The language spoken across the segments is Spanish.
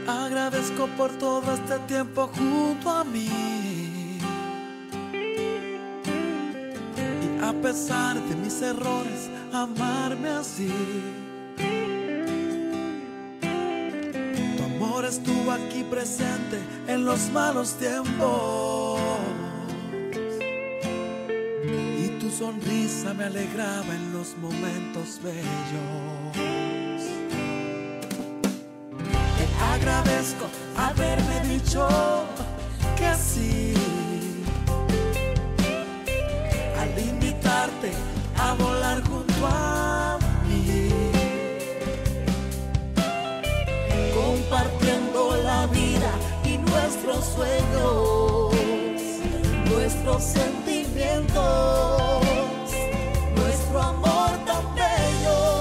Agradezco por todo este tiempo junto a mí. Y a pesar de mis errores, amarme así. Tu amor estuvo aquí presente en los malos tiempos. Y tu sonrisa me alegraba en los momentos bellos. Agradezco haberme dicho que sí al invitarte a volar junto a mí, compartiendo la vida y nuestros sueños, nuestros sentimientos, nuestro amor tan bello.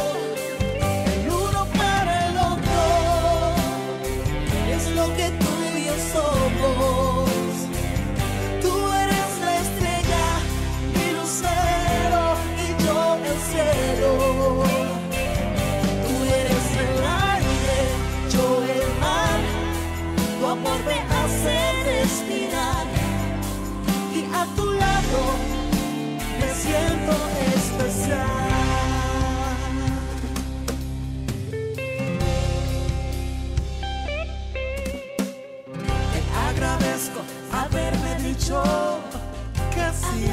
Lo que tú y yo somos. Tú eres la estrella, mi lucero y yo el cielo. Tú eres el aire, yo el mar. Tu amor me hace respirar y a tu lado me siento especial. Agradezco haberme dicho que sí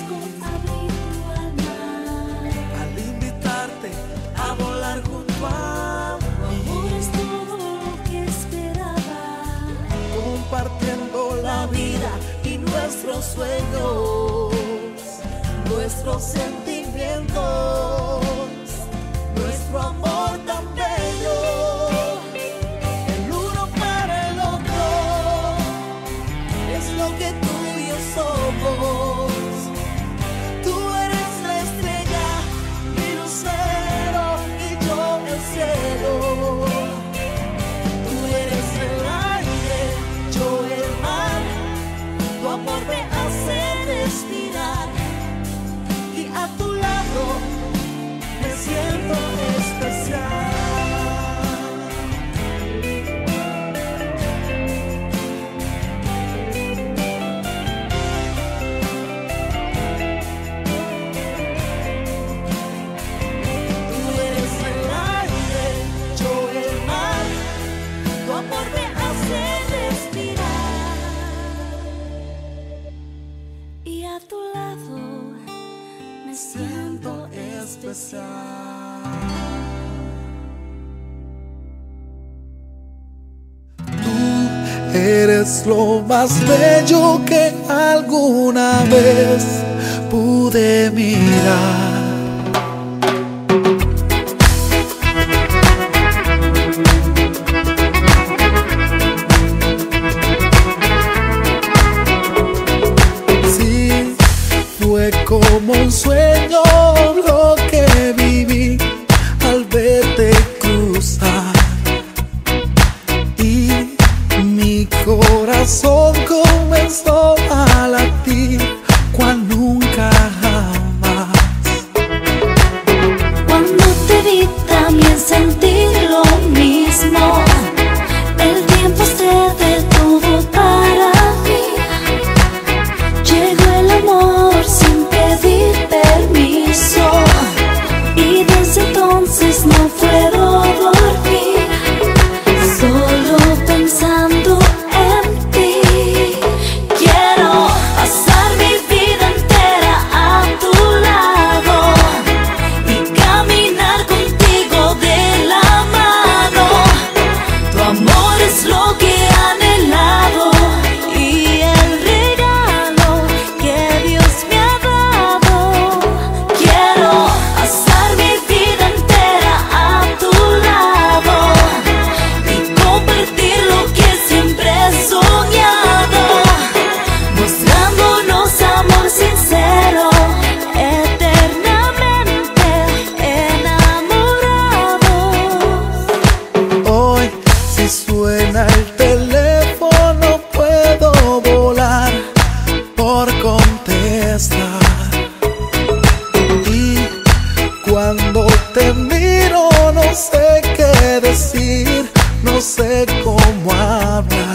al invitarte a volar junto a mí. Tu amor es todo lo que esperaba, compartiendo la vida y nuestros sueños, nuestros sentimientos, nuestro amor tan bello. Lo que tú y yo somos. Tú eres la estrella, mi lucero y yo el cielo. Tú eres el aire, yo el mar. Tu amor me hace respirar y a tu lado me siento especial. Y a tu lado me siento especial. Tú eres lo más bello que alguna vez pude mirar. Fue como un sueño lo que viví al verte cruzar, y mi corazón comenzó a latir cual nunca jamás. Cuando te vi también sentí lo mismo. El tiempo se detuvo para mí. Llegó el amor sin pedir permiso, y desde entonces no puedo dormir, solo pensando en ti. Quiero pasar mi vida entera a tu lado y caminar contigo de la mano. Tu amor es lo que he anhelado y el regalo que Dios me ha dado. Quiero pasar mi vida entera a tu lado y compartir lo que siempre he soñado, mostrándonos amor sincero, eternamente enamorados. Hoy, si suena el teléfono, puedo volar por contestar. Y cuando te miro, no sé qué decir, no no sé cómo hablar.